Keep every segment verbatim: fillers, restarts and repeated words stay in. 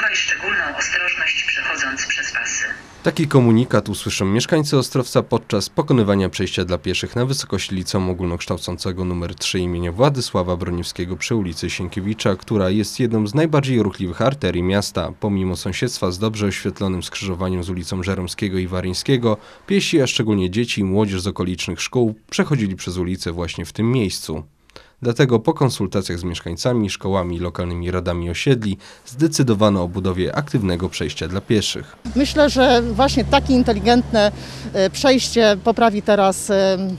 zachowaj szczególną ostrożność przechodząc przez pasy. Taki komunikat usłyszą mieszkańcy Ostrowca podczas pokonywania przejścia dla pieszych na wysokości liceum ogólnokształcącego nr trzy imienia Władysława Broniewskiego przy ulicy Sienkiewicza, która jest jedną z najbardziej ruchliwych arterii miasta. Pomimo sąsiedztwa z dobrze oświetlonym skrzyżowaniem z ulicą Żeromskiego i Waryńskiego, piesi, a szczególnie dzieci i młodzież z okolicznych szkół, przechodzili przez ulicę właśnie w tym miejscu. Dlatego po konsultacjach z mieszkańcami, szkołami i lokalnymi radami osiedli zdecydowano o budowie aktywnego przejścia dla pieszych. Myślę, że właśnie takie inteligentne przejście poprawi teraz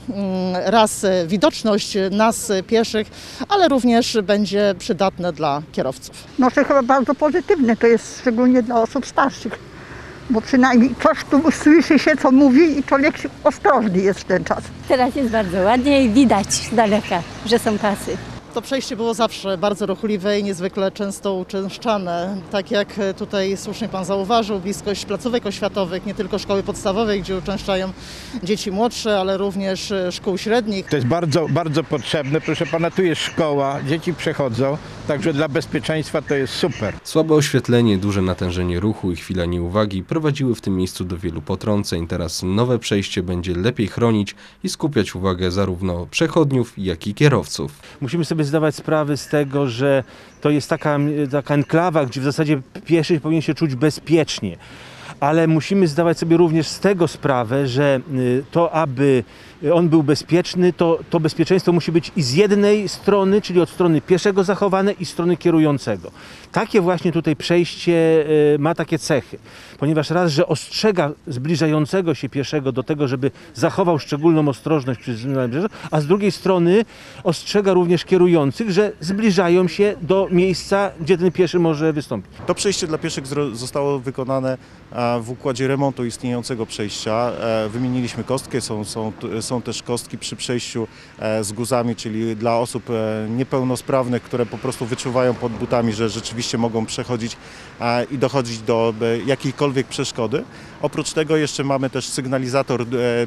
raz widoczność nas pieszych, ale również będzie przydatne dla kierowców. No to chyba bardzo pozytywne, to jest szczególnie dla osób starszych, bo przynajmniej coś tu słyszy się, co mówi i człowiek ostrożny jest w ten czas. Teraz jest bardzo ładnie i widać z daleka, że są pasy. To przejście było zawsze bardzo ruchliwe i niezwykle często uczęszczane. Tak jak tutaj słusznie Pan zauważył, bliskość placówek oświatowych, nie tylko szkoły podstawowej, gdzie uczęszczają dzieci młodsze, ale również szkół średnich. To jest bardzo, bardzo potrzebne. Proszę Pana, tu jest szkoła, dzieci przechodzą, także dla bezpieczeństwa to jest super. Słabe oświetlenie, duże natężenie ruchu i chwila nieuwagi prowadziły w tym miejscu do wielu potrąceń. Teraz nowe przejście będzie lepiej chronić i skupiać uwagę zarówno przechodniów, jak i kierowców. Musimy sobie zdawać sprawę z tego, że to jest taka, taka enklawa, gdzie w zasadzie pieszy powinien się czuć bezpiecznie. Ale musimy zdawać sobie również z tego sprawę, że to, aby on był bezpieczny, to, to bezpieczeństwo musi być i z jednej strony, czyli od strony pieszego zachowane, i strony kierującego. Takie właśnie tutaj przejście ma takie cechy, ponieważ raz, że ostrzega zbliżającego się pieszego do tego, żeby zachował szczególną ostrożność przy zbliżaniu, a z drugiej strony ostrzega również kierujących, że zbliżają się do miejsca, gdzie ten pieszy może wystąpić. To przejście dla pieszych zostało wykonane w układzie remontu istniejącego przejścia. Wymieniliśmy kostkę, są, są, są też kostki przy przejściu z guzami, czyli dla osób niepełnosprawnych, które po prostu wyczuwają pod butami, że rzeczywiście mogą przechodzić i dochodzić do jakiejkolwiek przeszkody. Oprócz tego jeszcze mamy też sygnalizator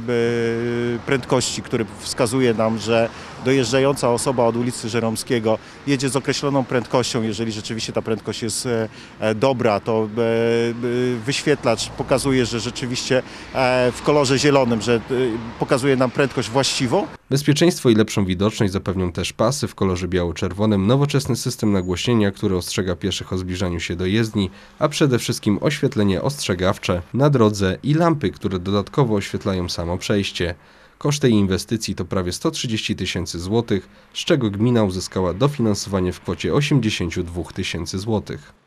prędkości, który wskazuje nam, że dojeżdżająca osoba od ulicy Żeromskiego jedzie z określoną prędkością. Jeżeli rzeczywiście ta prędkość jest dobra, to wyświetlacz pokazuje, że rzeczywiście w kolorze zielonym, że pokazuje nam prędkość właściwą. Bezpieczeństwo i lepszą widoczność zapewnią też pasy w kolorze biało-czerwonym, nowoczesny system nagłośnienia, który ostrzega pieszych o zbliżaniu się do jezdni, a przede wszystkim oświetlenie ostrzegawcze na drodze i lampy, które dodatkowo oświetlają samo przejście. Koszt tej inwestycji to prawie sto trzydzieści tysięcy złotych, z czego gmina uzyskała dofinansowanie w kwocie osiemdziesiąt dwa tysiące złotych.